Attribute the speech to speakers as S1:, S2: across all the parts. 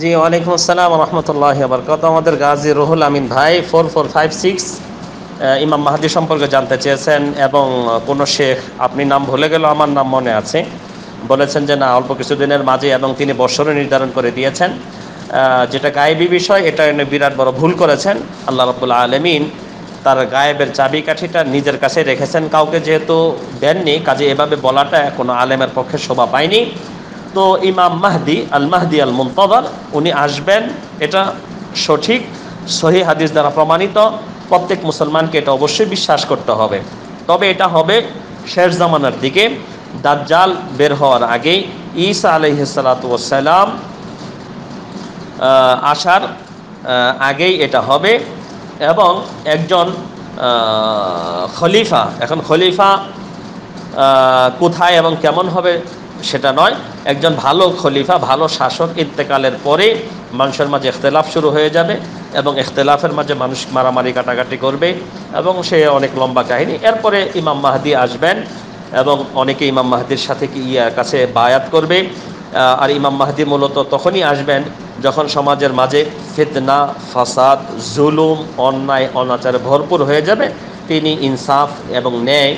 S1: জি, ওয়ালাইকুম আসসালাম রহমতুল্লাহ বরকত। আমাদের গাজী রুহুল আমিন ভাই 4456 ইমাম মাহদী সম্পর্কে জানতে চেয়েছেন, এবং কোনো শেখ, আপনি নাম ভুলে গেল, আমার নাম মনে আছে, বলেছেন যে না, অল্প কিছুদিনের মাঝে, এবং তিনি বৎসরও নির্ধারণ করে দিয়েছেন, যেটা গায়েবী বিষয়, এটা বিরাট বড় ভুল করেছেন। আল্লাহ রাব্বুল আলামিন তার গায়েবের চাবিকাঠিটা নিজের কাছে রেখেছেন, কাউকে যেহেতু দেননি, কাজে এভাবে বলাটা কোনো আলেমের পক্ষে শোভা পায়নি। তো ইমাম মাহদি আল মুনতাযার উনি আসবেন, এটা সঠিক, সহিহ হাদিস দ্বারা প্রমাণিত। প্রত্যেক মুসলমানকে এটা অবশ্যই বিশ্বাস করতে হবে। তবে এটা হবে শেষ জামানার দিকে, দাজ্জাল বের হওয়ার আগেই, ঈসা আলাইহিস সালাতু ওয়াস সালাম আসার আগেই এটা হবে। এবং একজন খলিফা, এখন খলিফা কোথায় এবং কেমন হবে সেটা নয়, একজন ভালো খলিফা, ভালো শাসক ইন্তেকালের পরে মানুষের মাঝে ইখতিলাফ শুরু হয়ে যাবে, এবং ইখতিলাফের মাঝে মানুষ মারামারি কাটাকাটি করবে, এবং সে অনেক লম্বা কাহিনী। এরপরে ইমাম মাহদি আসবেন, এবং অনেকে ইমাম মাহদির সাথে কাছে বায়াত করবে। আর ইমাম মাহদি মূলত তখনই আসবেন যখন সমাজের মাঝে ফিতনা, ফাসাদ, জুলুম, অন্যায়, অনাচারে ভরপুর হয়ে যাবে। তিনি ইনসাফ এবং ন্যায়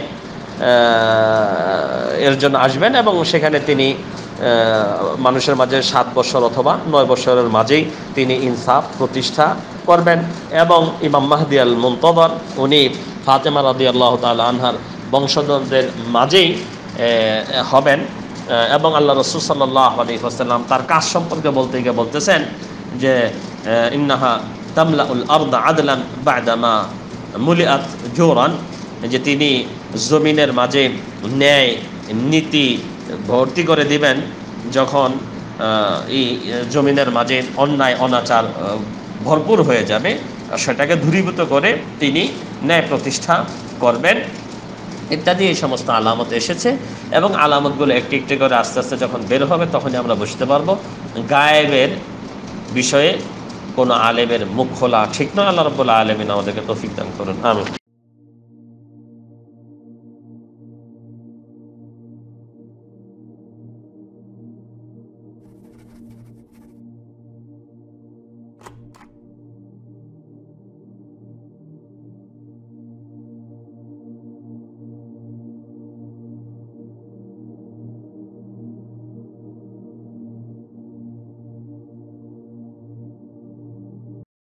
S1: এর জন্য আসবেন, এবং সেখানে তিনি মানুষের মাঝে 7 বছর অথবা 9 বছরের মাঝেই তিনি ইনসাফ প্রতিষ্ঠা করবেন। এবং ইমাম মাহদি আল মুনতাযার উনি ফাতেমা রাদিয়াল্লাহু তাআলা আনহার বংশধরদের মাঝেই হবেন। এবং আল্লাহ রাসূল সাল্লাল্লাহু আলাইহি ওয়াসাল্লাম তার কাজ সম্পর্কে বলতে গিয়ে বলতেছেন যে ইন্নাহা তামলাউল আরদা আদলান বা'দামা মুলিআত জোরান, যে তিনি জমিনের মাঝে ন্যায় নীতি ভর্তি করে দিবেন যখন এই জমিনের মাঝে অন্যায় অনাচার ভরপুর হয়ে যাবে, সেটাকে দূরীভূত করে তিনি ন্যায় প্রতিষ্ঠা করবেন ইত্যাদি। এই সমস্ত আলামত এসেছে, এবং আলামতগুলো একটি একটি করে আস্তে আস্তে যখন বের হবে তখনই আমরা বুঝতে পারবো। গায়েবের বিষয়ে কোনো আলেমের মুখ খোলা ঠিক নয়। আল্লাহ রাব্বুল আলামিন আমাদেরকে তৌফিক দান করুন, আমিন।